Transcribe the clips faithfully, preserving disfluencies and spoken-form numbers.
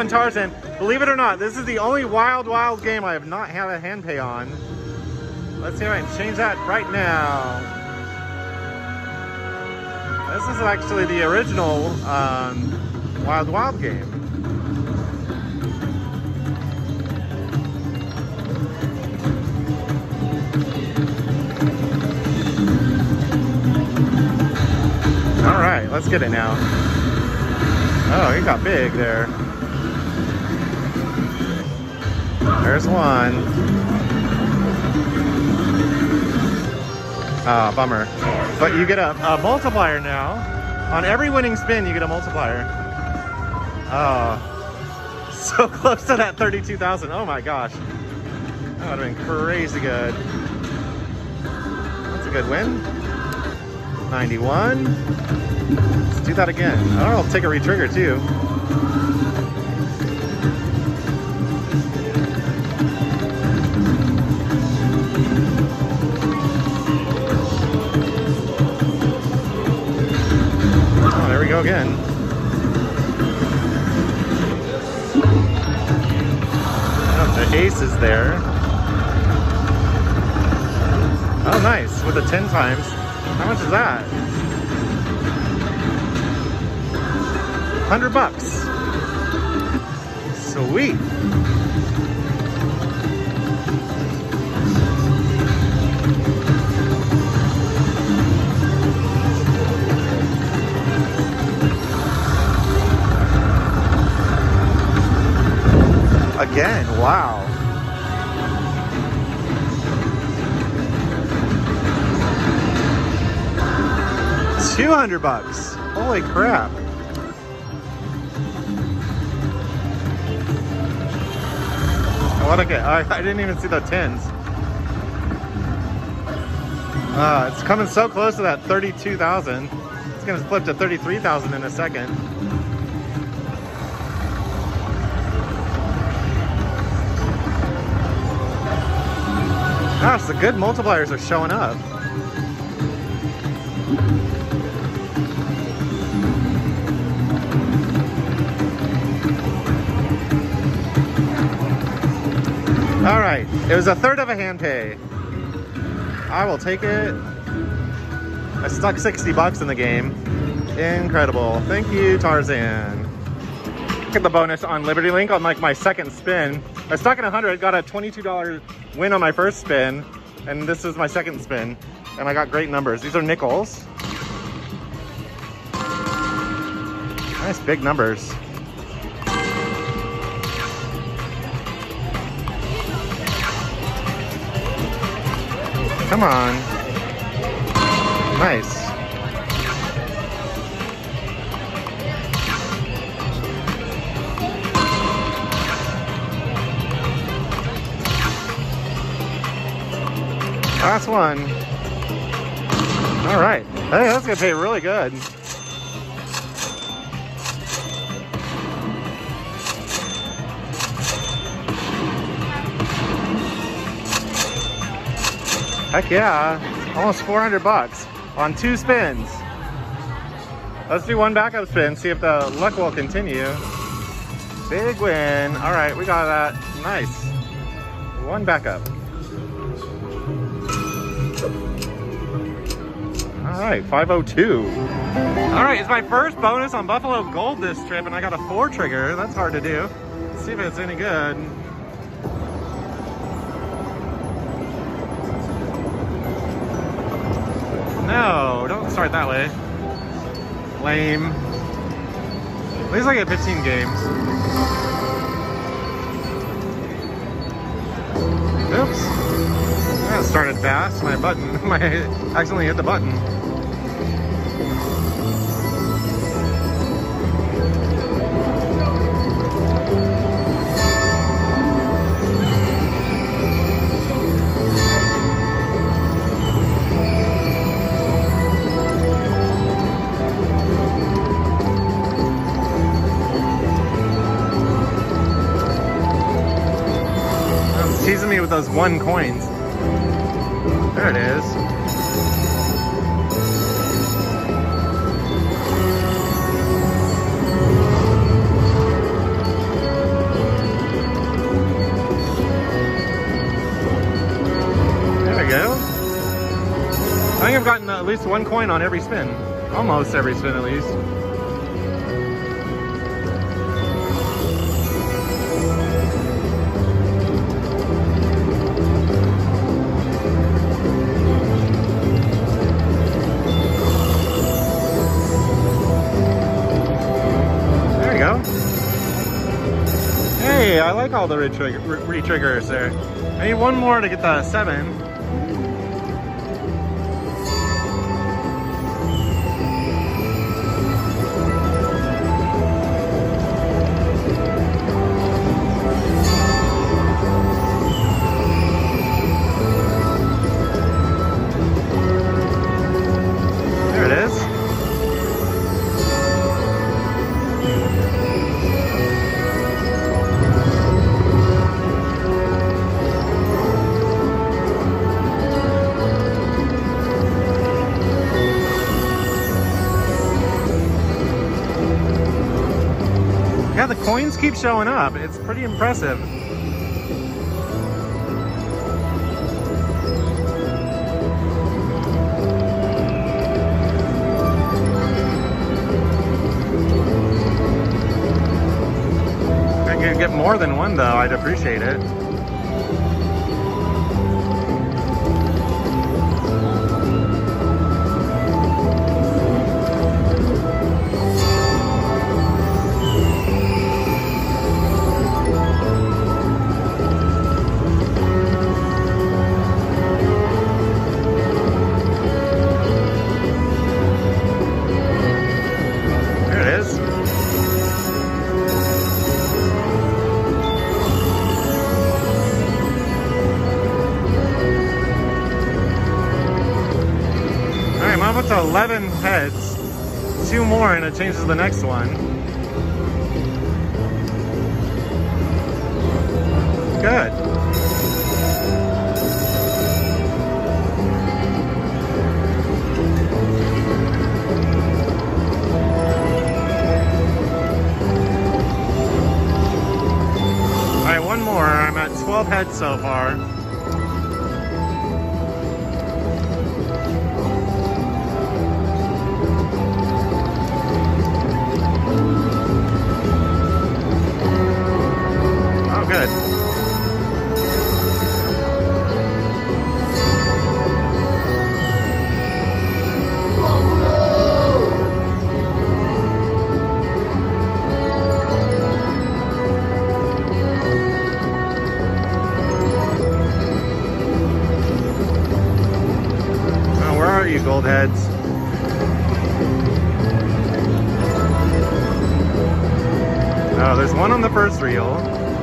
on Tarzan. Believe it or not, this is the only Wild Wild game I have not had a hand pay on. Let's see if I can change that right now. This is actually the original um, Wild Wild game. All right, let's get it now. Oh, he got big there. There's one. Ah, oh, bummer. But you get a, a multiplier now. On every winning spin, you get a multiplier. Oh, so close to that thirty-two thousand. Oh my gosh. That would have been crazy good. That's a good win. ninety-one. Let's do that again. Oh, I'll take a retrigger too. Oh, there we go again. Oh, the ace is there. Oh, nice. With the ten times. How much is that? Hundred bucks. Sweet. Again, wow. Two hundred bucks. Holy crap. What a, I, I didn't even see the tens. Uh, it's coming so close to that thirty-two thousand. It's gonna flip to thirty-three thousand in a second. Gosh, the good multipliers are showing up. All right, it was a third of a hand pay. I will take it. I stuck sixty bucks in the game. Incredible. Thank you, Tarzan. Look at the bonus on Liberty Link on like my second spin. I stuck in one hundred, got a twenty-two dollar win on my first spin, and this is my second spin, and I got great numbers. These are nickels. Nice big numbers. Come on. Nice. Last one. All right. Hey, that's gonna pay really good. Heck yeah, almost four hundred bucks on two spins. Let's do one backup spin, see if the luck will continue. Big win. All right, we got that. Nice. One backup. All right, five oh two. All right, it's my first bonus on Buffalo Gold this trip, and I got a four trigger. That's hard to do. Let's see if it's any good. No, don't start that way. Lame. At least I get fifteen games. Oops. That started fast. My button, my I accidentally hit the button. Teasing me with those one coins. There it is. think I've gotten at least one coin on every spin. Almost every spin, at least. There you go. Hey, I like all the re-triggers there. I need one more to get the seven. Yeah, the coins keep showing up. It's pretty impressive. If I could get more than one though, I'd appreciate it. I'm up to eleven heads. Two more and it changes the next one. Good. All right, one more. I'm at twelve heads so far. Good. Oh, where are you, gold heads? Oh, there's one on the first reel.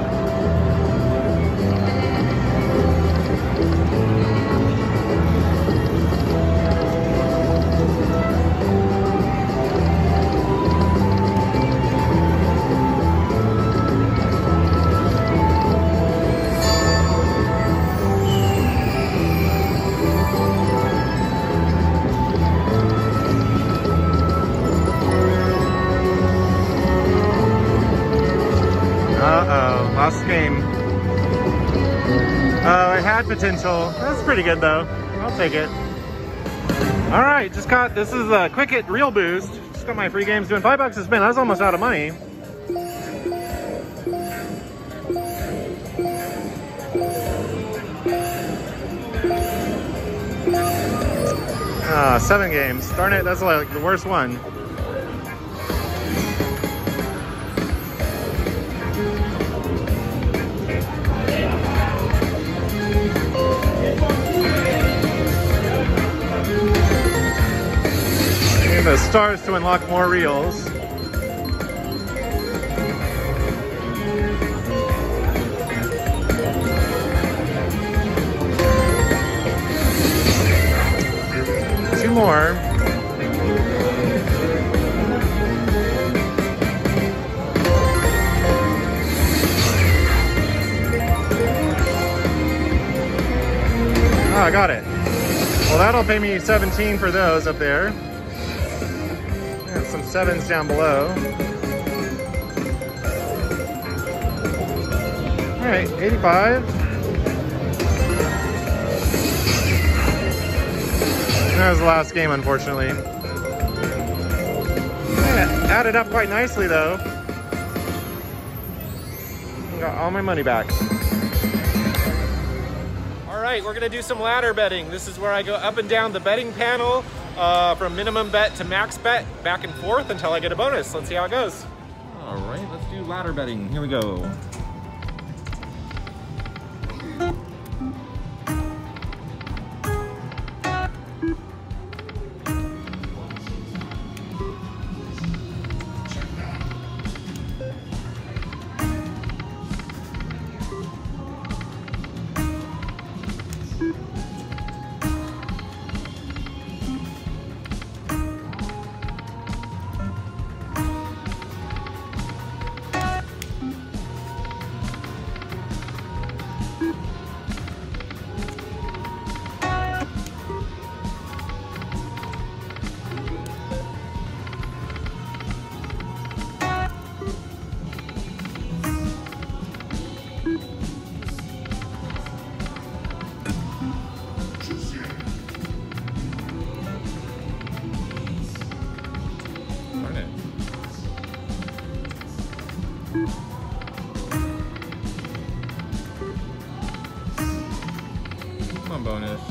Uh-oh, lost game. Oh, it had potential. That's pretty good though. I'll take it. All right, just got, this is a Quick Hit Reel Boost. Just got my free games doing five bucks a spin. I was almost out of money. Ah, seven games. Darn it, that's like the worst one. The stars to unlock more reels. Two more. Oh, I got it. Well, that'll pay me seventeen for those up there. And some sevens down below. All right, eighty-five. That was the last game, unfortunately. Yeah, it added up quite nicely, though. Got all my money back. All right, we're gonna do some ladder betting. This is where I go up and down the betting panel uh, from minimum bet to max bet, back and forth until I get a bonus. Let's see how it goes. All right, let's do ladder betting. Here we go. Come on, bonus.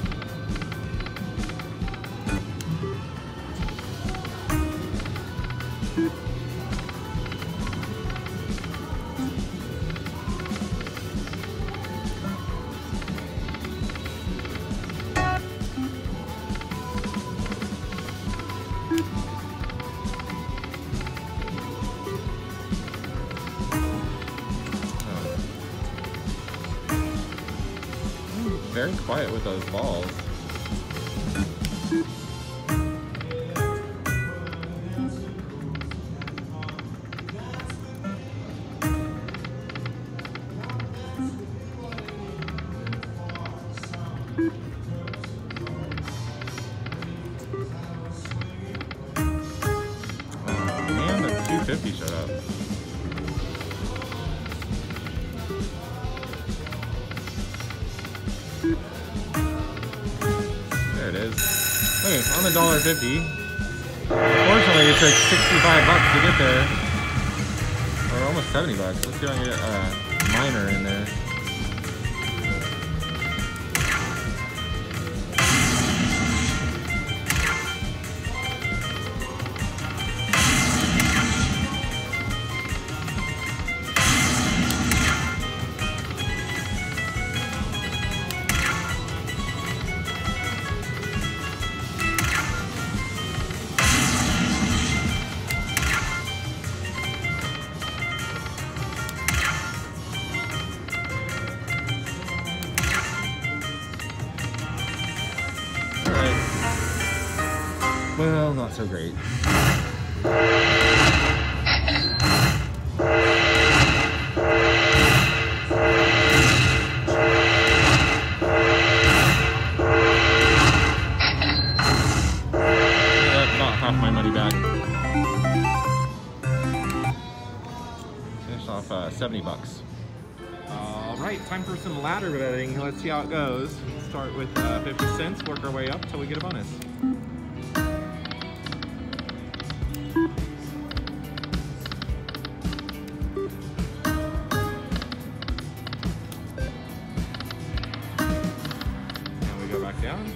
Very quiet with those balls. Oh man, the two fifty showed up. There it is. Okay, on the dollar fifty. Unfortunately, it took sixty-five bucks to get there, or almost seventy bucks. Let's see if I can get a minor in there. Well, not so great. That's about half my money back. Finished off uh, seventy bucks. All right, time for some ladder betting. Let's see how it goes. Start with uh, fifty cents, work our way up till we get a bonus. Go back down.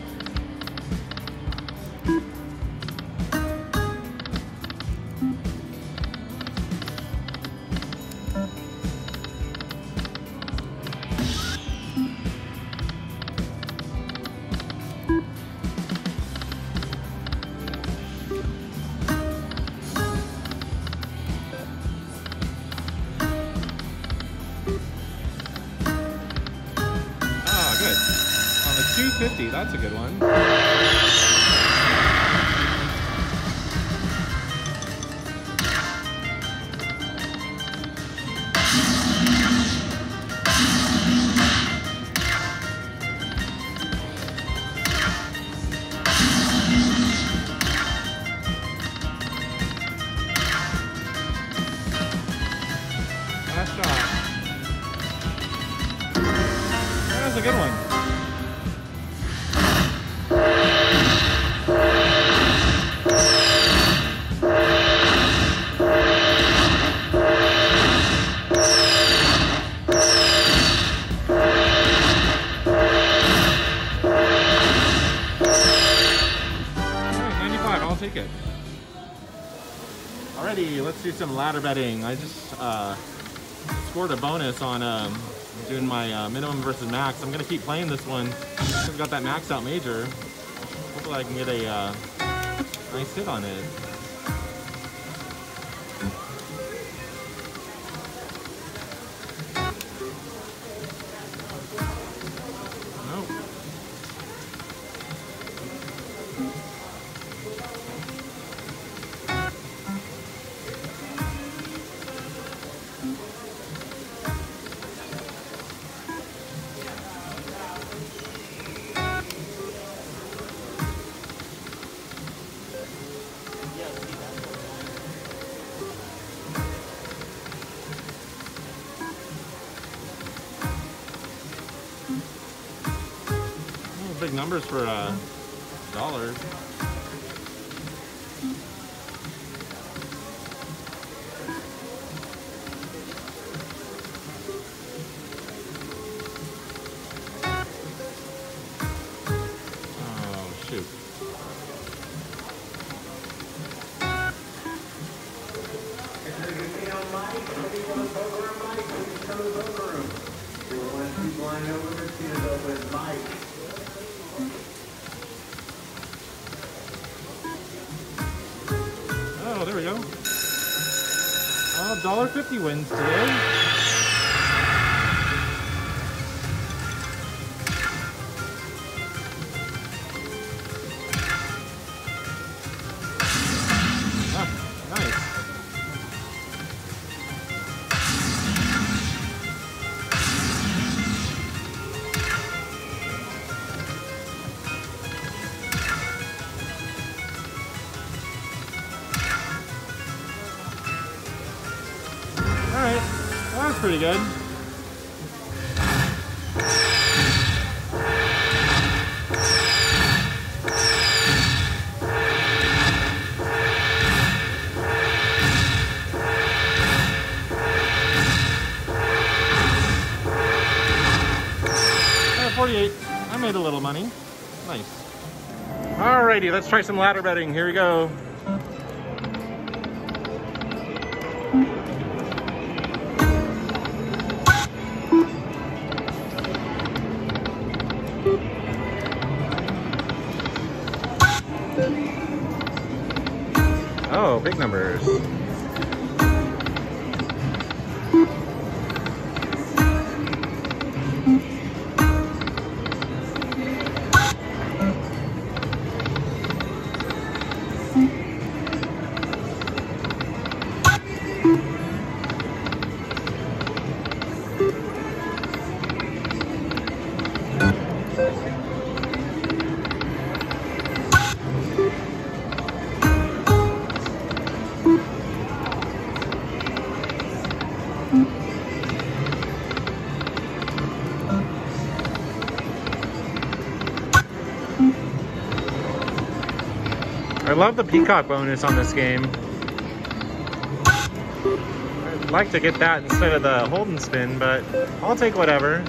Ah, good. On the two fifty, that's a good one. Last shot. That was a good one. Let's do some ladder betting. I just uh, scored a bonus on um, doing my uh, minimum versus max. I'm gonna keep playing this one. I've got that max out major. Hopefully I can get a uh, nice hit on it. Big numbers for a uh, dollar. Oh shoot. Oh, there we go. Oh, one dollar fifty wins today. Alright, well, that's pretty good. forty-eight. I made a little money. Nice. Alrighty, let's try some ladder betting. Here we go. Oh, big numbers. I love the peacock bonus on this game. I'd like to get that instead of the hold and spin, but I'll take whatever.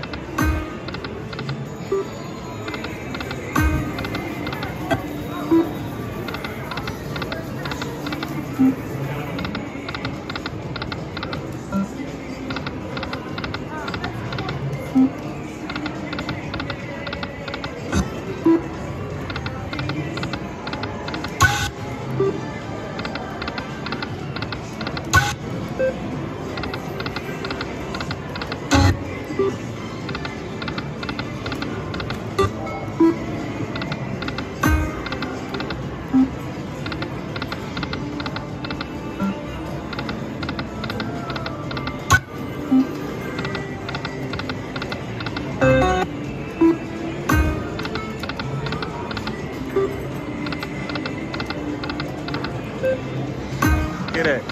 Get it.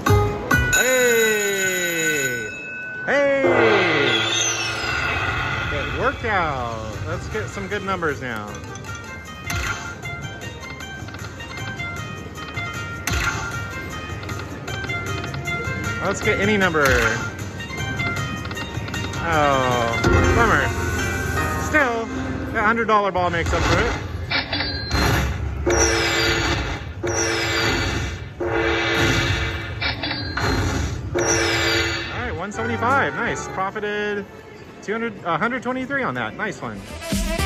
Hey! Hey! It worked out. Let's get some good numbers now. Let's get any number. Oh, bummer. Still, that one hundred dollar ball makes up for it. one seventy-five. Nice. Profited two hundred, one hundred twenty-three on that. Nice one.